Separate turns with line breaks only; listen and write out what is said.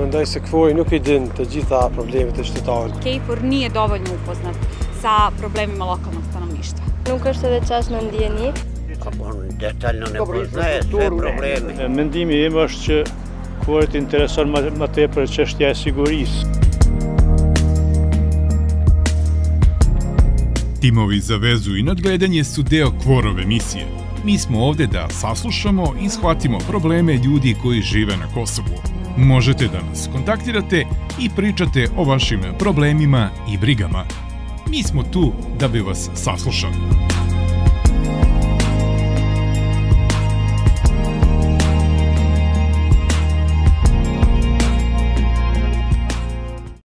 mendoj se KFOR nuk I din të gjitha problemet e qytetarëve.
KFOR nije dovoljno upoznat sa problemima lokalnog stanovništva.
Nuk është edhe çast në ndjeni.
Detaljno ne poznaje sve probleme.
Mendimi im është që KFOR-it intereson më tepër çështja e sigurisë.
Timovi za vezu I nadgledanje su deo KFOR-ove misije. Mi smo ovde da saslušamo I shvatimo probleme ljudi koji žive na Kosovu. Možete da nas kontaktirate I pričate o vašim problemima I brigama. Mi smo tu da bi vas saslušali.